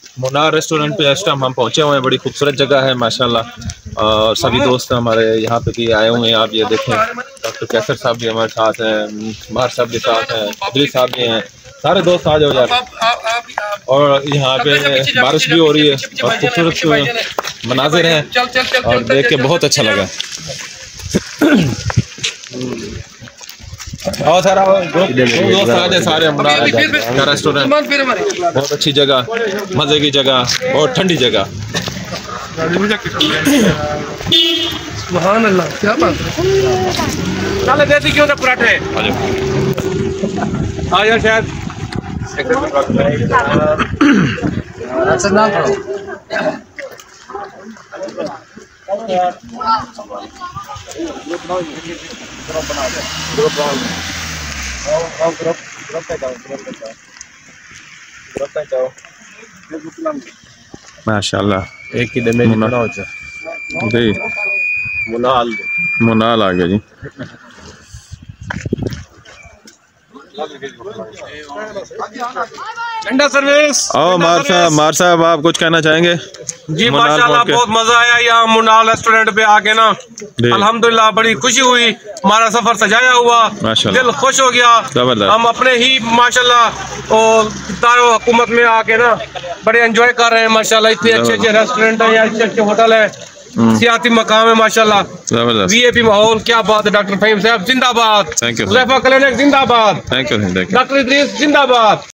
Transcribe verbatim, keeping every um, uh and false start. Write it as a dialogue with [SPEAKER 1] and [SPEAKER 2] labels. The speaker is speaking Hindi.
[SPEAKER 1] मुनार रेस्टोरेंट पे इस टाइम हम पहुंचे हुए हैं। बड़ी खूबसूरत जगह है माशाल्लाह। और सभी दोस्त हमारे यहाँ पे भी आए हुए हैं। आप ये देखें, डॉक्टर कैसर साहब भी हमारे साथ हैं, मार साहब भी साथ हैं, अदरी साहब भी हैं। सारे दोस्त आ जाओ यार। और यहाँ पे बारिश भी हो रही है और खूबसूरत मनाजिर हैं और देख के बहुत अच्छा लगा। और सारा दोस्त आ जाए सारे। मुनार का रेस्टोरेंट बहुत अच्छी जगह, मजे की जगह और ठंडी जगह।
[SPEAKER 2] सुभान अल्लाह, क्या बात है। चले देसी क्यों ना पराठे आ जाओ शायद। अच्छा ना करो।
[SPEAKER 1] माशाल्लाह
[SPEAKER 3] एक ही दिन में हो जाए
[SPEAKER 1] जी।
[SPEAKER 3] मुनाल
[SPEAKER 1] मुनाल आ गया जी।
[SPEAKER 2] ठंडा सर्विस।
[SPEAKER 1] आओ मार साहब, मार साहब आप कुछ कहना चाहेंगे?
[SPEAKER 2] जी माशाल्लाह बहुत मजा आया यहाँ मुनाल रेस्टोरेंट पे आके ना। अल्हम्दुलिल्लाह बड़ी खुशी हुई। हमारा सफर सजाया हुआ, दिल खुश हो गया। हम अपने ही माशाल्लाह और दारो हुकूमत में आके ना बड़े एंजॉय कर रहे हैं माशाल्लाह। इतने अच्छे अच्छे रेस्टोरेंट है, अच्छे अच्छे होटल है, सियाती मकाम है माशाल्लाह। वीआईपी माहौल, क्या बात है। डॉक्टर फहीम साहब जिंदाबाद।
[SPEAKER 1] Thank you.
[SPEAKER 2] क्लिनिक जिंदाबाद।
[SPEAKER 1] Thank you.
[SPEAKER 2] डॉक्टर इदरीस जिंदाबाद।